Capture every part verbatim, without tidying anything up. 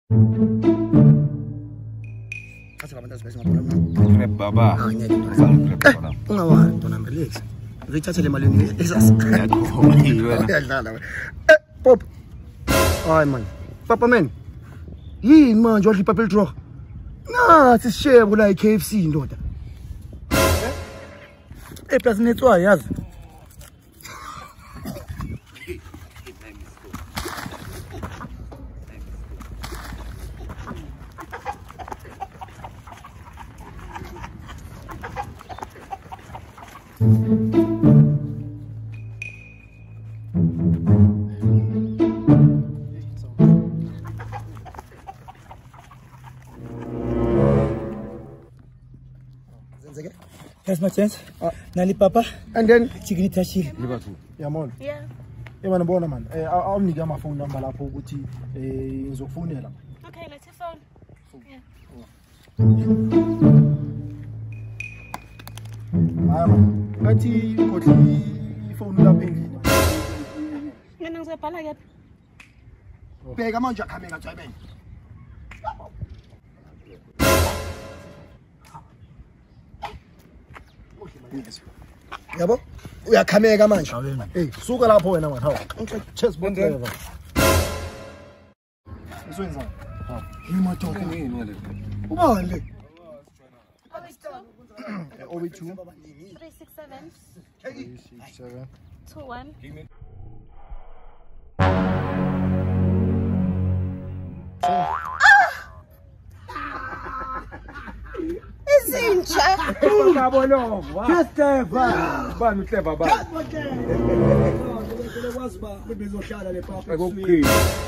Grab baba. Ah, ngeke ntwana. Ungawa ntwana relax. Ngithathele imali yini esas. Uyadlala wena. Eh, pop. Hayi man. Papa man. Yini manje wadla ipapel draw? Nathi sishebo la i-K F C ndoda. Eh plus netswa yazi. That's my chance. Uh, Nali Papa. And then Chigini Tashi. Yeah, man. Yeah. Eh man bona man. Eh awunike ama phone number lapho ukuthi eh ngizokufonela. Okay, let's your phone. Yeah. Hayi man. Ngathi kodli ifone lapha endlini. Mina ngizobhala kephi? Bheka manje akhameka Jabeng. Yabo? Uyakhameka manje. Hey, suka lapho wena man. Hawu. Chess bond level. Iswenza. Ha. Imoto yini wale? Ubale. O B two. three six seven. three six seven. two one. Izinja. Ngabona. Just ever. Bani uhleba bani. Kwazi ba bebezohlala le papa. Okay.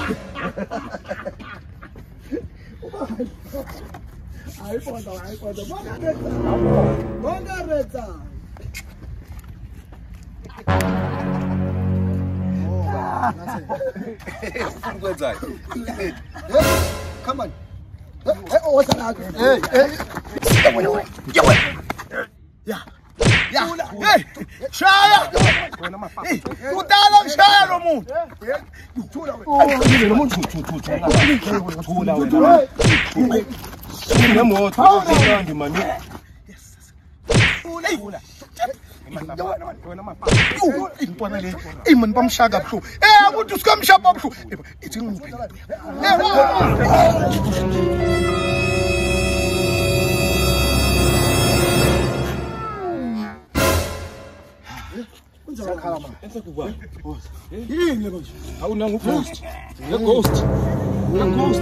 Hayi fonda, hayi fonda. Bonga reta. Come on. Hey, oh, what's that? Hey, hey. Yeah. Yeah. Hey, Shaya. Hey, udala ngishaya lo muntu. Uthula wena. Oh, lo muntu uthula. Uthula wena. Unemoto ngandi mani. Yes. Uthula. Wena mapapa. Intwana le. Imani bamshaka bhlu. Eh, abantu sikamshapa bhlu. Ithi ngiphi. Sakhala manje. Enhle kuba. Yini le manje? Awunanga ughost. Le ghost. Le ghost.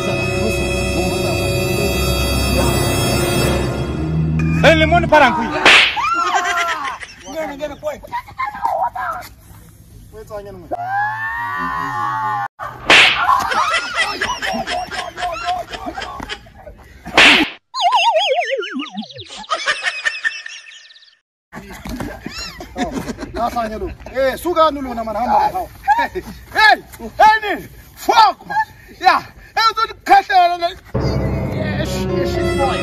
Hey, lemon para ngui. Ngene ngene boy. Wetsa nyana manje. Nasanya lo. Eh, suka nulu na man hamba hawo. Hey! Hey ni! Fuck man. Yeah, eh uzo khahlela la. Yes, yes boy.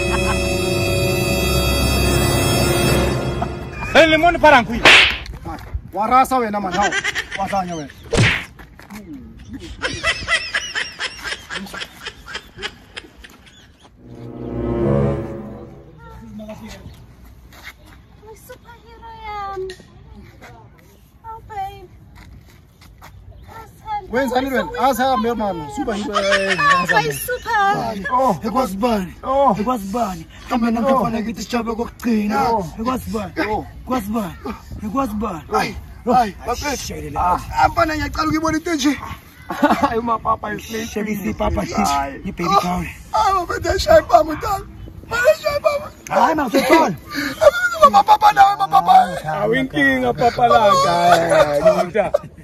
Hey, lemon para ngui. Warasa wena man hawo. Wasanya wena. When's Halloween? Ask her, my man. Super. Super. Oh, it was burn. Oh, it was burn. Come on, I'm going to get this job. Go clean. Oh, it was burn. Oh, it was burn. It was burn. Ay, ay, papi. Ah, apa nanya kalau gimana itu je? Ay, ma papa is late. Shagisi Papa Shish. You baby cow. Ah, betul saya paham betul. Mana saya paham. Ay, ma sepon. Mama papa na, mama papa. Awinking papa lang.